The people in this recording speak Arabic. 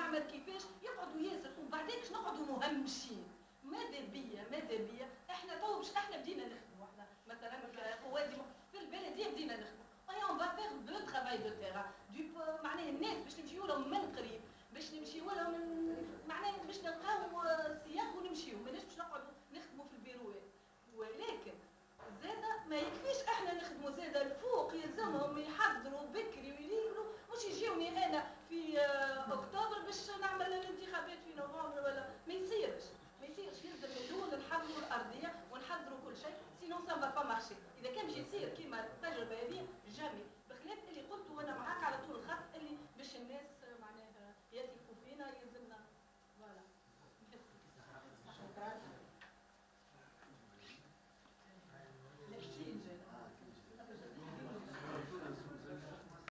نعمل كيفاش يقعدوا ياسر ومن بعديك نقعدوا مهمشين. ماذا بيا احنا تو باش احنا بدينا نخدموا احنا مثلا قوادي في البلديه بدينا نخدموا. اي اون فا فيغ دو ترافاي دو تيران معناها الناس باش نمشيو لهم من قريب، باش نمشيو لهم معناها باش نلقاو سياق ونمشيو، ماناش باش نقعدوا نخدموا في البيروات. ولكن زاده ما يكفيش احنا نخدموا، زاده الفوق يلزمهم يحضروا بكري ويليقلوا، مش يجيوني انا في اكتوبر باش نعمل الانتخابات في نوفمبر ولا ما يصيرش. يلزم الاول نحضروا الارضيه ونحضروا كل شيء، سينو سا با مارشي. اذا كان باش يصير